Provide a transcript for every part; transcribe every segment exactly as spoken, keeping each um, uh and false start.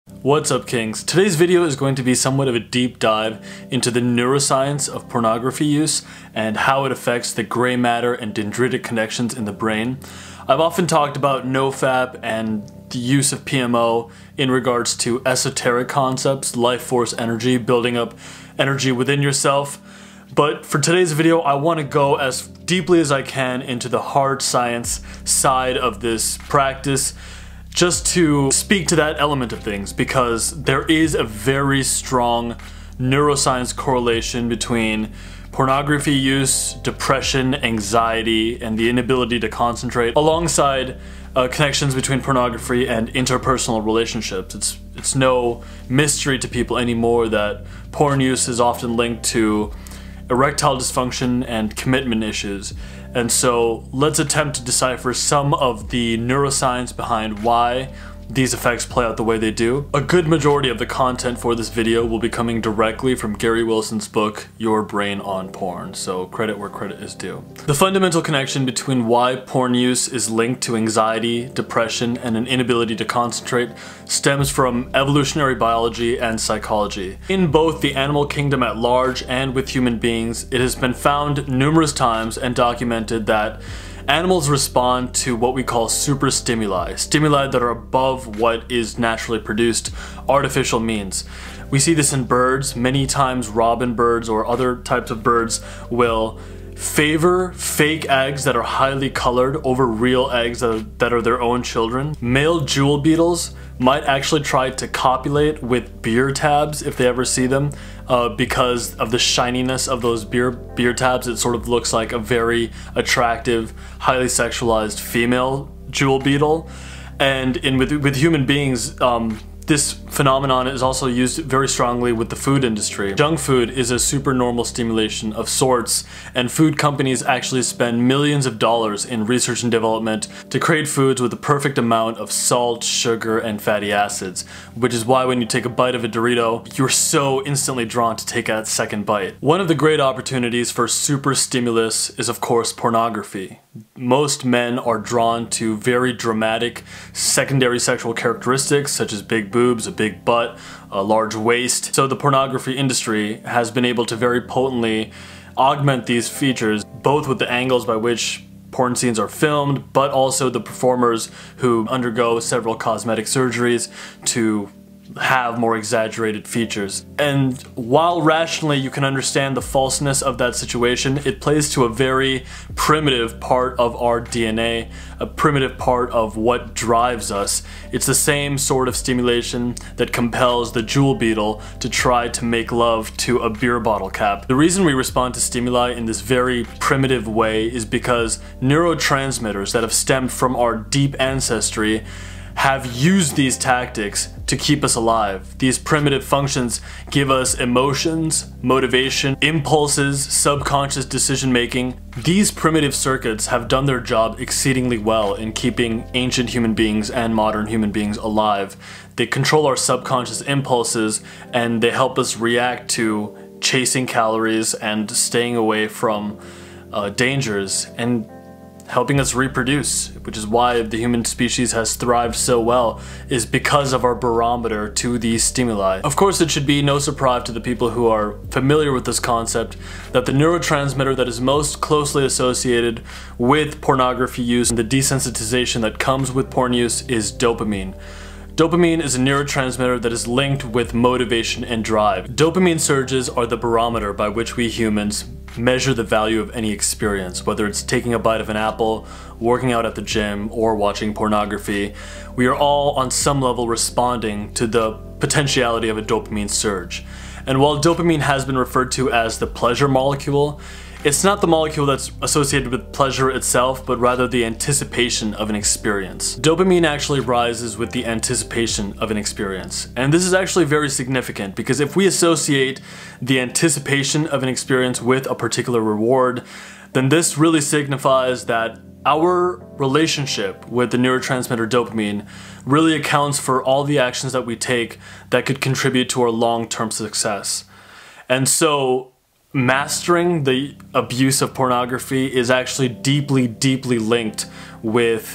What's up, Kings? Today's video is going to be somewhat of a deep dive into the neuroscience of pornography use and how it affects the gray matter and dendritic connections in the brain. I've often talked about NoFap and the use of P M O in regards to esoteric concepts, life force energy, building up energy within yourself. But for today's video, I want to go as deeply as I can into the hard science side of this practice, just to speak to that element of things, because there is a very strong neuroscience correlation between pornography use, depression, anxiety, and the inability to concentrate, alongside uh, connections between pornography and interpersonal relationships. It's, it's no mystery to people anymore that porn use is often linked to erectile dysfunction and commitment issues. And so let's attempt to decipher some of the neuroscience behind why these effects play out the way they do. A good majority of the content for this video will be coming directly from Gary Wilson's book, Your Brain on Porn, so credit where credit is due. The fundamental connection between why porn use is linked to anxiety, depression, and an inability to concentrate stems from evolutionary biology and psychology. In both the animal kingdom at large and with human beings, it has been found numerous times and documented that animals respond to what we call superstimuli, stimuli that are above what is naturally produced, artificial means. We see this in birds. Many times robin birds or other types of birds will favor fake eggs that are highly colored over real eggs that are, that are their own children. Male jewel beetles might actually try to copulate with beer tabs if they ever see them, uh, because of the shininess of those beer beer tabs. It sort of looks like a very attractive, highly sexualized female jewel beetle. And in with, with human beings, um, this phenomenon is also used very strongly with the food industry. Junk food is a supernormal stimulation of sorts, and food companies actually spend millions of dollars in research and development to create foods with the perfect amount of salt, sugar, and fatty acids, which is why when you take a bite of a Dorito, you're so instantly drawn to take that second bite. One of the great opportunities for super stimulus is, of course, pornography. Most men are drawn to very dramatic secondary sexual characteristics such as big boobs, a big butt, a large waist. So the pornography industry has been able to very potently augment these features, both with the angles by which porn scenes are filmed, but also the performers who undergo several cosmetic surgeries to have more exaggerated features. And while rationally you can understand the falseness of that situation, it plays to a very primitive part of our D N A, a primitive part of what drives us. It's the same sort of stimulation that compels the jewel beetle to try to make love to a beer bottle cap. The reason we respond to stimuli in this very primitive way is because neurotransmitters that have stemmed from our deep ancestry have used these tactics to keep us alive. These primitive functions give us emotions, motivation, impulses, subconscious decision making. These primitive circuits have done their job exceedingly well in keeping ancient human beings and modern human beings alive. They control our subconscious impulses, and they help us react to chasing calories and staying away from uh, dangers, and helping us reproduce, which is why the human species has thrived so well, is because of our barometer to these stimuli. Of course, it should be no surprise to the people who are familiar with this concept that the neurotransmitter that is most closely associated with pornography use and the desensitization that comes with porn use is dopamine. Dopamine is a neurotransmitter that is linked with motivation and drive. Dopamine surges are the barometer by which we humans measure the value of any experience, whether it's taking a bite of an apple, working out at the gym, or watching pornography. We are all on some level responding to the potentiality of a dopamine surge. And while dopamine has been referred to as the pleasure molecule, it's not the molecule that's associated with pleasure itself, but rather the anticipation of an experience. Dopamine actually rises with the anticipation of an experience. And this is actually very significant, because if we associate the anticipation of an experience with a particular reward, then this really signifies that our relationship with the neurotransmitter dopamine really accounts for all the actions that we take that could contribute to our long-term success. And so mastering the abuse of pornography is actually deeply, deeply linked with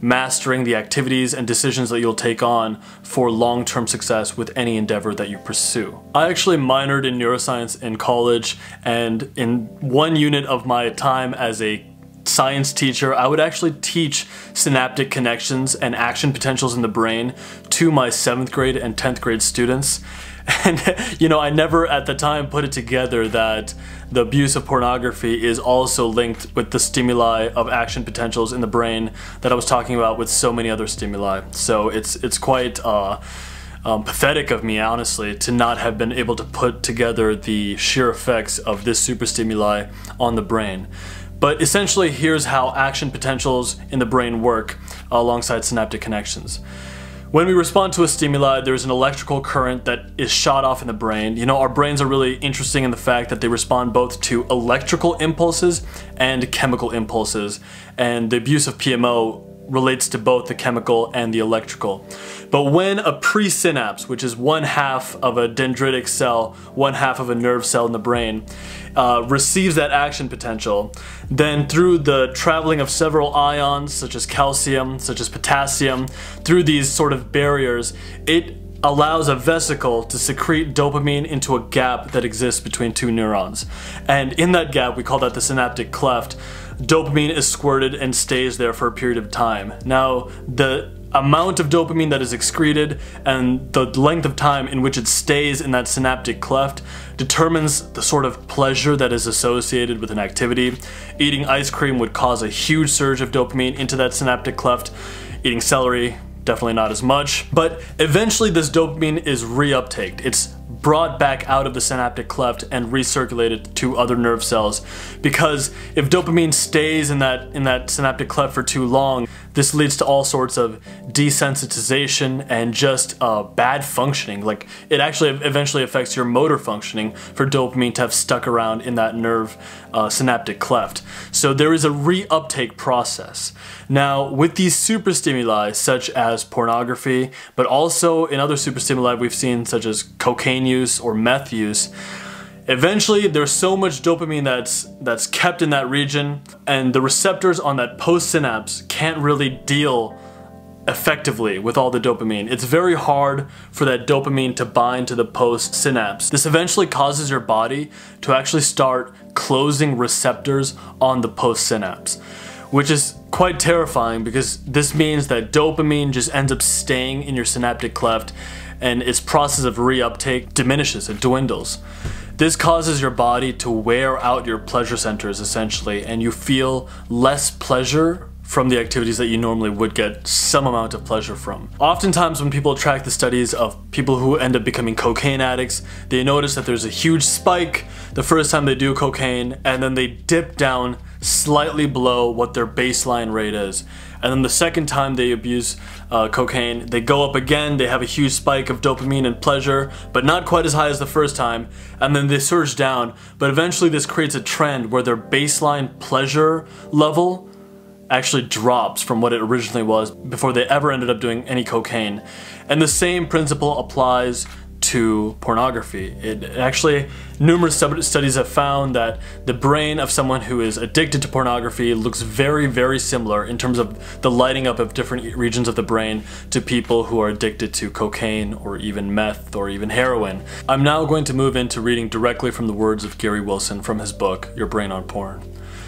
mastering the activities and decisions that you'll take on for long-term success with any endeavor that you pursue. I actually minored in neuroscience in college, and in one unit of my time as a science teacher, I would actually teach synaptic connections and action potentials in the brain to my seventh grade and tenth grade students. And you know, I never at the time put it together that the abuse of pornography is also linked with the stimuli of action potentials in the brain that I was talking about with so many other stimuli. So it's it's quite uh, um, pathetic of me, honestly, to not have been able to put together the sheer effects of this superstimuli on the brain. But essentially, here's how action potentials in the brain work alongside synaptic connections. When we respond to a stimuli, there's an electrical current that is shot off in the brain. You know, our brains are really interesting in the fact that they respond both to electrical impulses and chemical impulses. And the abuse of P M O relates to both the chemical and the electrical. But when a presynapse, which is one half of a dendritic cell, one half of a nerve cell in the brain, uh, receives that action potential, then through the traveling of several ions, such as calcium, such as potassium, through these sort of barriers, it allows a vesicle to secrete dopamine into a gap that exists between two neurons. And in that gap, we call that the synaptic cleft, dopamine is squirted and stays there for a period of time. Now, the amount of dopamine that is excreted and the length of time in which it stays in that synaptic cleft determines the sort of pleasure that is associated with an activity. Eating ice cream would cause a huge surge of dopamine into that synaptic cleft. Eating celery, definitely not as much. But eventually this dopamine is reuptaked. It's brought back out of the synaptic cleft and recirculated to other nerve cells, because if dopamine stays in that in that synaptic cleft for too long, this leads to all sorts of desensitization and just uh, bad functioning. Like, it actually eventually affects your motor functioning for dopamine to have stuck around in that nerve uh, synaptic cleft. So there is a reuptake process. Now, with these superstimuli such as pornography, but also in other superstimuli we've seen such as cocaine use or meth use, eventually there's so much dopamine that's that's kept in that region, and the receptors on that postsynapse can't really deal effectively with all the dopamine. It's very hard for that dopamine to bind to the postsynapse. This eventually causes your body to actually start closing receptors on the postsynapse, which is quite terrifying, because this means that dopamine just ends up staying in your synaptic cleft and its process of reuptake diminishes, it dwindles. This causes your body to wear out your pleasure centers essentially, and you feel less pleasure from the activities that you normally would get some amount of pleasure from. Oftentimes when people track the studies of people who end up becoming cocaine addicts, they notice that there's a huge spike the first time they do cocaine, and then they dip down slightly below what their baseline rate is. And then the second time they abuse uh, cocaine, they go up again, they have a huge spike of dopamine and pleasure, but not quite as high as the first time, and then they surge down. But eventually this creates a trend where their baseline pleasure level actually drops from what it originally was before they ever ended up doing any cocaine. And the same principle applies to pornography. It actually, numerous studies have found that the brain of someone who is addicted to pornography looks very, very similar in terms of the lighting up of different regions of the brain to people who are addicted to cocaine or even meth or even heroin. I'm now going to move into reading directly from the words of Gary Wilson from his book, Your Brain on Porn.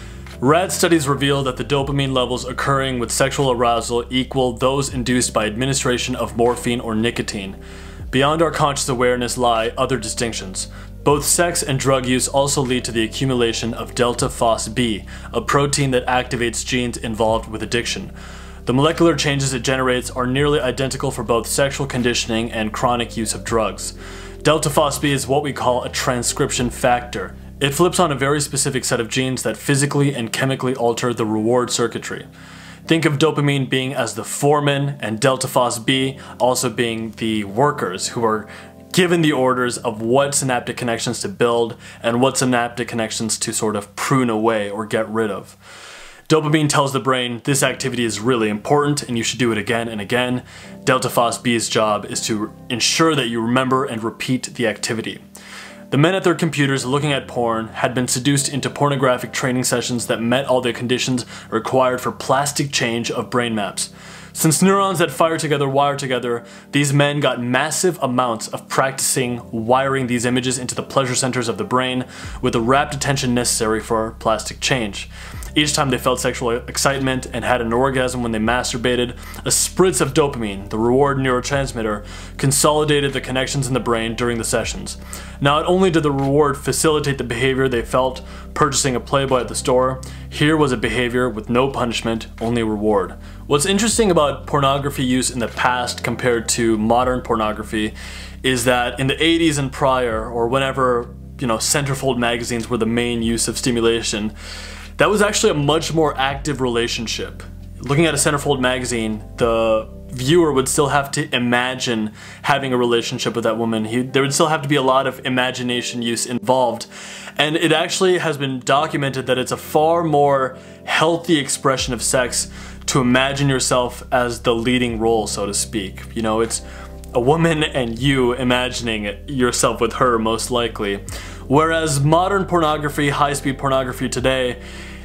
Rat studies reveal that the dopamine levels occurring with sexual arousal equal those induced by administration of morphine or nicotine. Beyond our conscious awareness lie other distinctions. Both sex and drug use also lead to the accumulation of delta phos B, a protein that activates genes involved with addiction. The molecular changes it generates are nearly identical for both sexual conditioning and chronic use of drugs. Delta phos B is what we call a transcription factor. It flips on a very specific set of genes that physically and chemically alter the reward circuitry. Think of dopamine being as the foreman and delta phos B also being the workers who are given the orders of what synaptic connections to build and what synaptic connections to sort of prune away or get rid of. Dopamine tells the brain this activity is really important and you should do it again and again. Delta phos B's job is to ensure that you remember and repeat the activity. The men at their computers looking at porn had been seduced into pornographic training sessions that met all the conditions required for plastic change of brain maps. Since neurons that fire together wire together, these men got massive amounts of practicing wiring these images into the pleasure centers of the brain with the rapt attention necessary for plastic change. Each time they felt sexual excitement and had an orgasm when they masturbated, a spritz of dopamine, the reward neurotransmitter, consolidated the connections in the brain during the sessions. Not only did the reward facilitate the behavior they felt purchasing a Playboy at the store, here was a behavior with no punishment, only reward. What's interesting about pornography use in the past compared to modern pornography is that in the eighties and prior, or whenever, you know, centerfold magazines were the main use of stimulation, that was actually a much more active relationship. Looking at a centerfold magazine, the viewer would still have to imagine having a relationship with that woman. He, there would still have to be a lot of imagination use involved. And it actually has been documented that it's a far more healthy expression of sex to imagine yourself as the leading role, so to speak. You know, it's a woman and you imagining yourself with her, most likely. Whereas modern pornography, high-speed pornography today,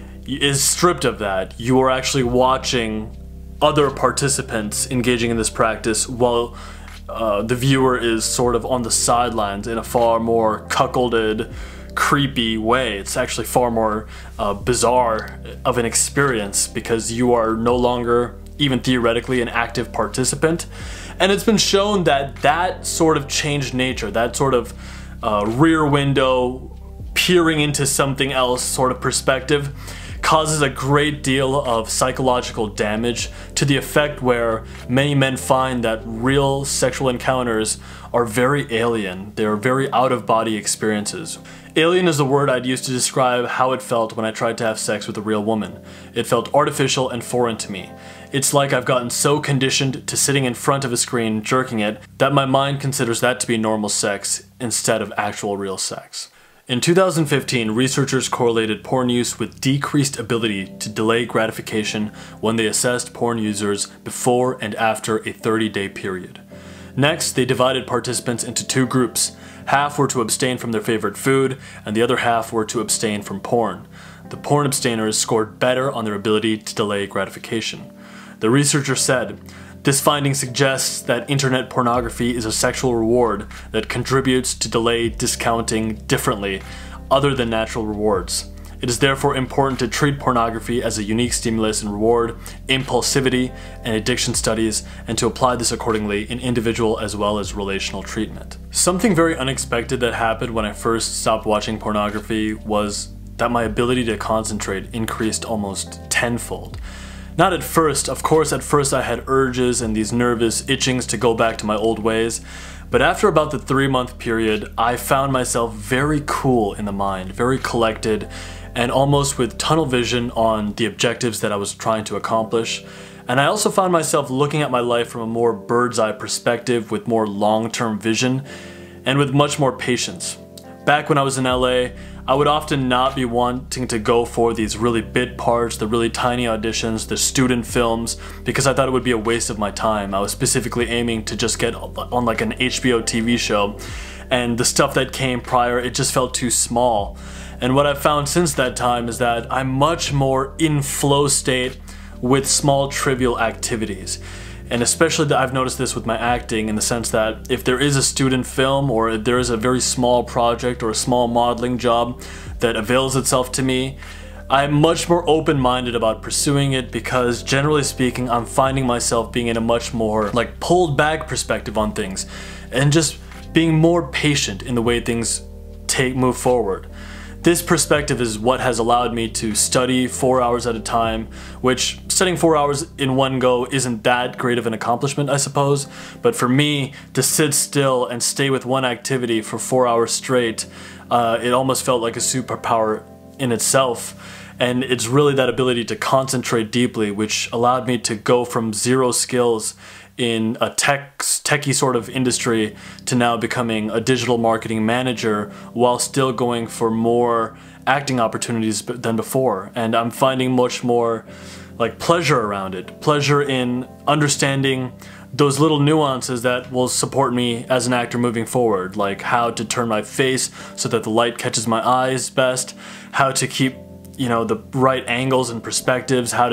is stripped of that. You are actually watching other participants engaging in this practice while uh, the viewer is sort of on the sidelines in a far more cuckolded, creepy way. It's actually far more uh, bizarre of an experience because you are no longer, even theoretically, an active participant. And it's been shown that that sort of changed nature, that sort of uh, rear window, peering into something else sort of perspective, causes a great deal of psychological damage to the effect where many men find that real sexual encounters are very alien. They're very out-of-body experiences. Alien is the word I'd use to describe how it felt when I tried to have sex with a real woman. It felt artificial and foreign to me. It's like I've gotten so conditioned to sitting in front of a screen jerking it that my mind considers that to be normal sex instead of actual real sex. In two thousand fifteen, researchers correlated porn use with decreased ability to delay gratification when they assessed porn users before and after a thirty day period. Next, they divided participants into two groups. Half were to abstain from their favorite food, and the other half were to abstain from porn. The porn abstainers scored better on their ability to delay gratification. The researcher said, "This finding suggests that internet pornography is a sexual reward that contributes to delay discounting differently, other than natural rewards. It is therefore important to treat pornography as a unique stimulus and reward, impulsivity, and addiction studies, and to apply this accordingly in individual as well as relational treatment." Something very unexpected that happened when I first stopped watching pornography was that my ability to concentrate increased almost tenfold. Not at first, of course at first I had urges and these nervous itchings to go back to my old ways, but after about the three month period, I found myself very cool in the mind, very collected, and almost with tunnel vision on the objectives that I was trying to accomplish. And I also found myself looking at my life from a more bird's eye perspective with more long-term vision and with much more patience. Back when I was in L A, I would often not be wanting to go for these really bit parts, the really tiny auditions, the student films, because I thought it would be a waste of my time. I was specifically aiming to just get on like an H B O T V show, and the stuff that came prior, it just felt too small. And what I've found since that time is that I'm much more in flow state with small trivial activities. And especially that I've noticed this with my acting in the sense that if there is a student film or there is a very small project or a small modeling job that avails itself to me, I'm much more open-minded about pursuing it because generally speaking, I'm finding myself being in a much more like pulled back perspective on things and just being more patient in the way things take move forward. This perspective is what has allowed me to study four hours at a time, which studying four hours in one go isn't that great of an accomplishment, I suppose, but for me, to sit still and stay with one activity for four hours straight, uh, it almost felt like a superpower in itself. And it's really that ability to concentrate deeply, which allowed me to go from zero skills in a tech, techie sort of industry to now becoming a digital marketing manager while still going for more acting opportunities than before. And I'm finding much more like pleasure around it. Pleasure in understanding those little nuances that will support me as an actor moving forward, like how to turn my face so that the light catches my eyes best, how to keep, you know, the right angles and perspectives, how to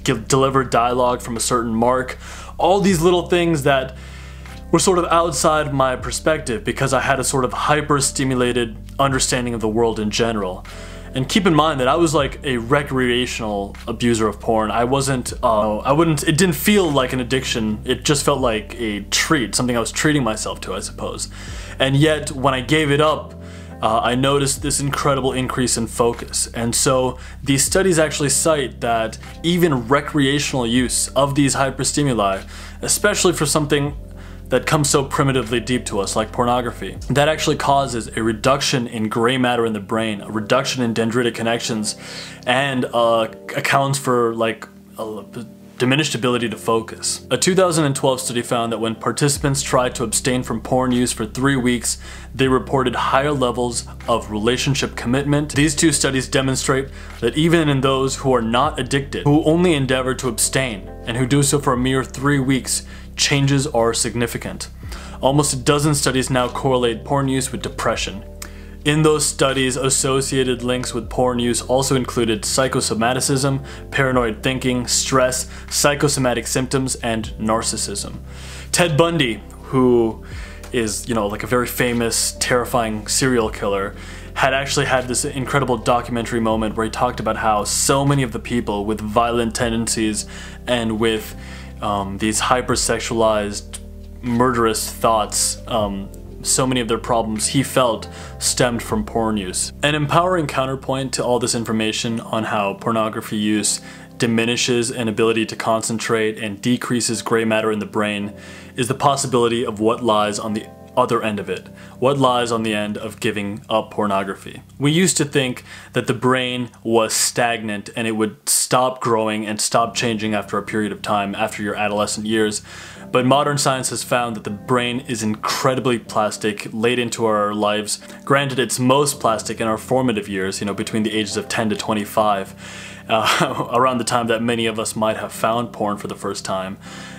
deliver dialogue from a certain mark. All these little things that were sort of outside my perspective because I had a sort of hyper-stimulated understanding of the world in general. And keep in mind that I was like a recreational abuser of porn. I wasn't, uh, I wouldn't, it didn't feel like an addiction. It just felt like a treat, something I was treating myself to, I suppose. And yet, when I gave it up, uh, I noticed this incredible increase in focus. And so these studies actually cite that even recreational use of these hyperstimuli, especially for something that comes so primitively deep to us, like pornography, that actually causes a reduction in gray matter in the brain, a reduction in dendritic connections, and uh, accounts for like a diminished ability to focus. A two thousand twelve study found that when participants tried to abstain from porn use for three weeks, they reported higher levels of relationship commitment. These two studies demonstrate that even in those who are not addicted, who only endeavor to abstain, and who do so for a mere three weeks, changes are significant. Almost a dozen studies now correlate porn use with depression. In those studies, associated links with porn use also included psychosomaticism, paranoid thinking, stress, psychosomatic symptoms, and narcissism. Ted Bundy, who is, you know, like a very famous, terrifying serial killer, had actually had this incredible documentary moment where he talked about how so many of the people with violent tendencies and with um, these hypersexualized, murderous thoughts, um, so many of their problems he felt stemmed from porn use. An empowering counterpoint to all this information on how pornography use diminishes an ability to concentrate and decreases gray matter in the brain is the possibility of what lies on the other end of it. What lies on the end of giving up pornography? We used to think that the brain was stagnant and it would stop growing and stop changing after a period of time, after your adolescent years. But modern science has found that the brain is incredibly plastic late into our lives. Granted, it's most plastic in our formative years, you know, between the ages of ten to twenty-five, uh, around the time that many of us might have found porn for the first time.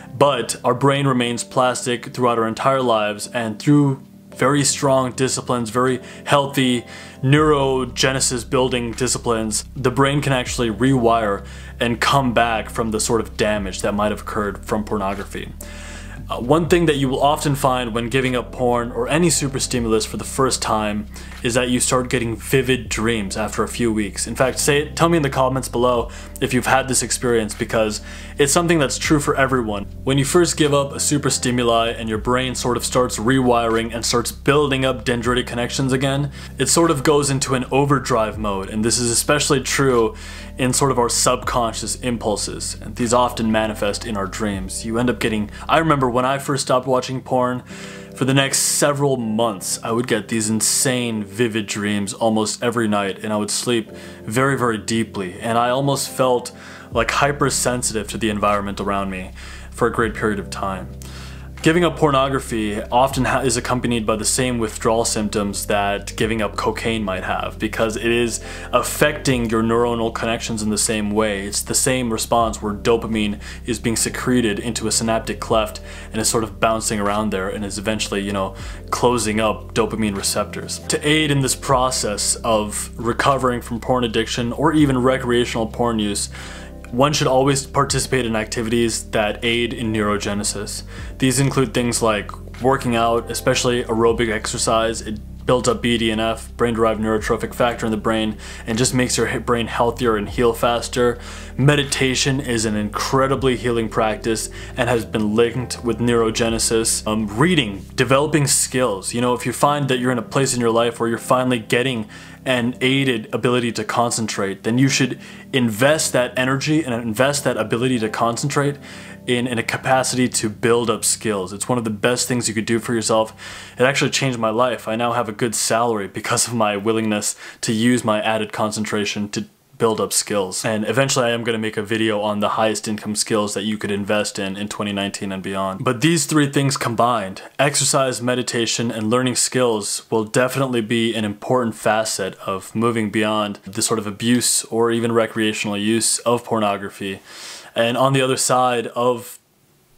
But our brain remains plastic throughout our entire lives, and through very strong disciplines, very healthy neurogenesis building disciplines, the brain can actually rewire and come back from the sort of damage that might have occurred from pornography. Uh, one thing that you will often find when giving up porn or any superstimulus for the first time is that you start getting vivid dreams after a few weeks. In fact, say, tell me in the comments below if you've had this experience, because it's something that's true for everyone. When you first give up a superstimuli and your brain sort of starts rewiring and starts building up dendritic connections again, it sort of goes into an overdrive mode, and this is especially true in sort of our subconscious impulses, and these often manifest in our dreams. You end up getting, I remember when I first stopped watching porn, for the next several months I would get these insane vivid dreams almost every night, and I would sleep very very deeply, and I almost felt like hypersensitive to the environment around me for a great period of time. Giving up pornography often ha is accompanied by the same withdrawal symptoms that giving up cocaine might have, because it is affecting your neuronal connections in the same way. It's the same response where dopamine is being secreted into a synaptic cleft and is sort of bouncing around there and is eventually, you know, closing up dopamine receptors. To aid in this process of recovering from porn addiction or even recreational porn use, one should always participate in activities that aid in neurogenesis. These include things like working out, especially aerobic exercise. It builds up B D N F, brain-derived neurotrophic factor in the brain, and just makes your brain healthier and heal faster. Meditation is an incredibly healing practice and has been linked with neurogenesis. Um, reading, developing skills. You know, if you find that you're in a place in your life where you're finally getting an aided ability to concentrate, then you should invest that energy and invest that ability to concentrate in, in a capacity to build up skills. It's one of the best things you could do for yourself. It actually changed my life. I now have a good salary because of my willingness to use my added concentration to build up skills. And eventually I am going to make a video on the highest income skills that you could invest in in twenty nineteen and beyond. But these three things combined, exercise, meditation, and learning skills, will definitely be an important facet of moving beyond the sort of abuse or even recreational use of pornography. And on the other side of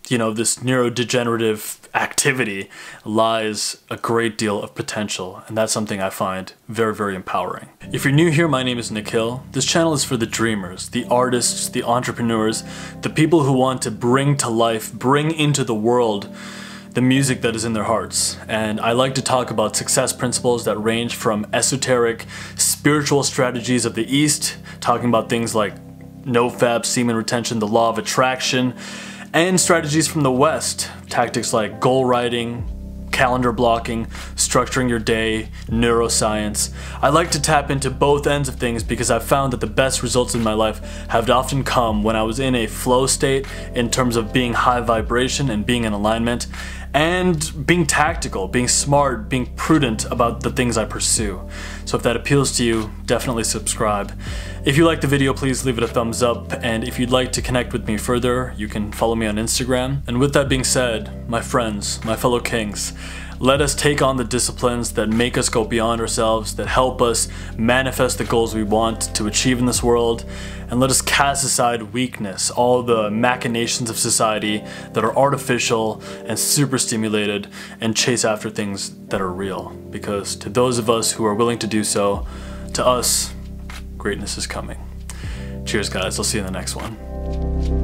you know, this neurodegenerative activity lies a great deal of potential, and that's something I find very, very empowering. If you're new here, my name is Nikhil. This channel is for the dreamers, the artists, the entrepreneurs, the people who want to bring to life, bring into the world the music that is in their hearts. And I like to talk about success principles that range from esoteric, spiritual strategies of the East, talking about things like NoFap, semen retention, the law of attraction, and strategies from the West, tactics like goal writing, calendar blocking, structuring your day, neuroscience. I like to tap into both ends of things because I've found that the best results in my life have often come when I was in a flow state in terms of being high vibration and being in alignment, and being tactical, being smart, being prudent about the things I pursue. So if that appeals to you, definitely subscribe. If you like the video, please leave it a thumbs up, and if you'd like to connect with me further, you can follow me on Instagram. And with that being said, my friends, my fellow kings, let us take on the disciplines that make us go beyond ourselves, that help us manifest the goals we want to achieve in this world, and let us cast aside weakness, all the machinations of society that are artificial and super stimulated, and chase after things that are real. Because to those of us who are willing to do so, to us, greatness is coming. Cheers guys, I'll see you in the next one.